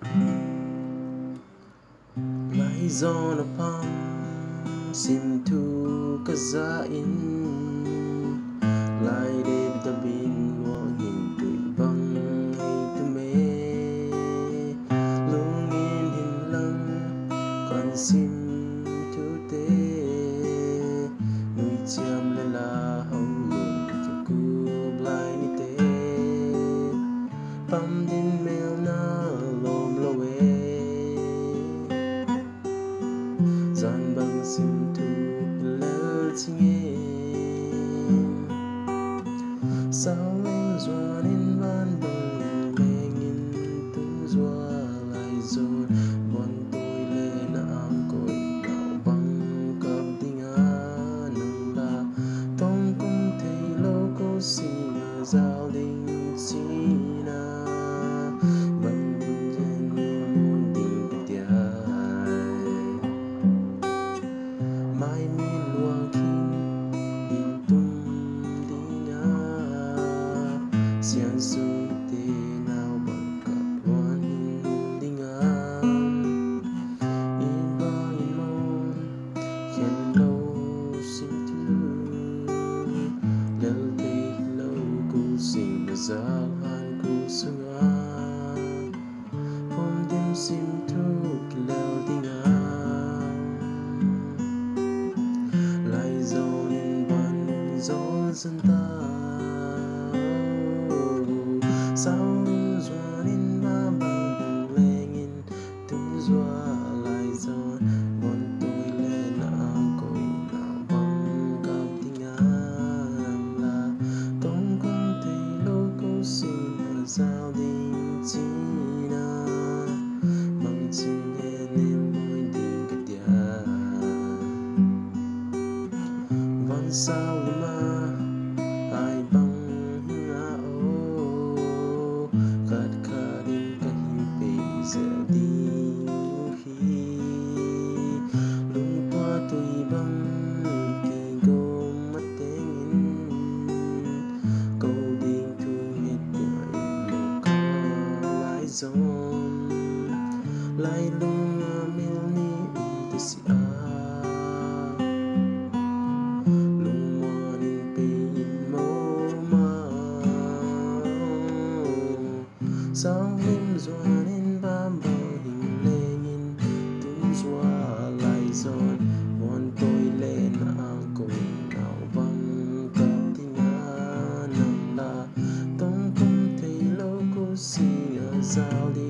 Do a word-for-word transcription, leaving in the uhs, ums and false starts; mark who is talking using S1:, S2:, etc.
S1: Lai gió nó pam sim thu ka za in lai de ta bin lo hin tui bang ai tu me lung in hin lang con sim thu te nui chiam la la hau lung chu ku lai ni te pam din mel na lom lo we gian băng sim thu lỡ chinh em sao em doa nên van băng mình in từng doa lại rồi bọn tôi lên am cội nào băng cặp tình an nâng la tông cũng thấy lâu cô xin giao đình chi na băng chân muôn tình cái tia mai mi luang kin in tum dinga sian sui te nao bang kap luan in dinga in ba in mon khen lâu sim tu lel te lâu ku sim bazal han ku sunga pom dim sim tu lel dinga lai dâu nên ban dấu dân ta sao doa nên ba bằng lên in từng doa lai dâu bọn tôi lên am cội nào bằng cặp tình an là công công thấy lâu câu xin ở giao đình chi na bằng chân hẹn em môi tình cái tia van sao lima ai bang nga o kat kadin kahi pe di hi lupa tui bang ki go matengin câu ding tu het ai ka lai zon lai lunga mil ni tu si a sao em doa nên ba bờ hình lên in tung doa lại rồi bọn tôi lên ang cội nào băng cặp tình an nằm là tông không thấy lâu cô si ở giao đi